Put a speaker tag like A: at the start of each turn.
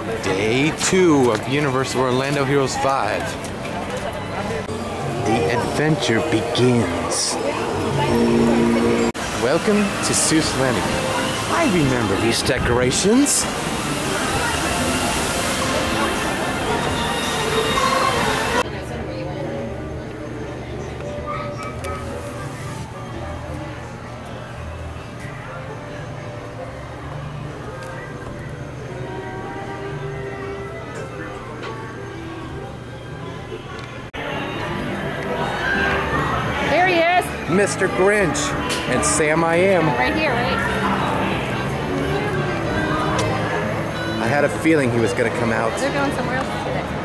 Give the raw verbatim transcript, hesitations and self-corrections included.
A: Day two of Universal Orlando Heroes five. The adventure begins. Welcome to Seuss Landing. I remember these decorations. Mister Grinch and Sam I Am.
B: Right here, right?
A: I had a feeling he was going to come out.
B: They're going somewhere else today.